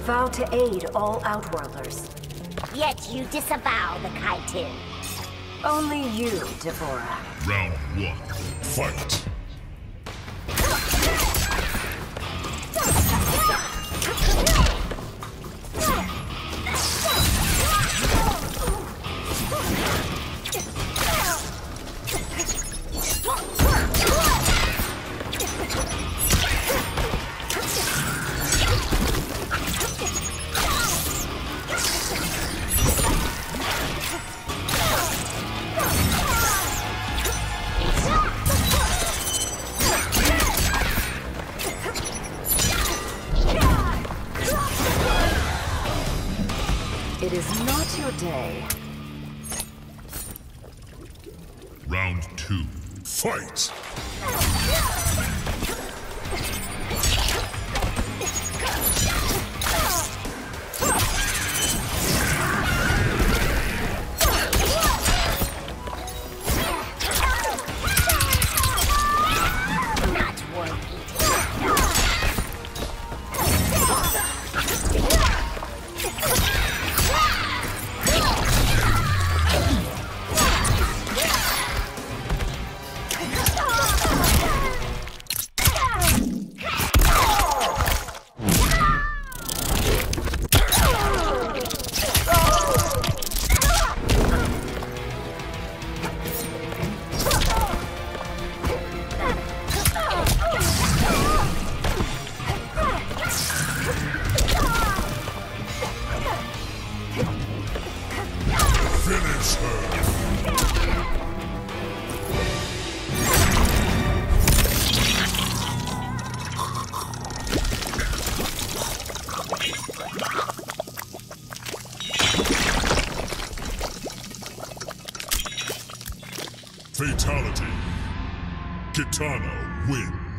vow to aid all Outworlders. Yet you disavow the Kaiju. Only you, D'Vorah. Round 1. Fight! It is not your day. Round 2. Fight! Not worth eating. Finish her! Fatality. Kitana wins.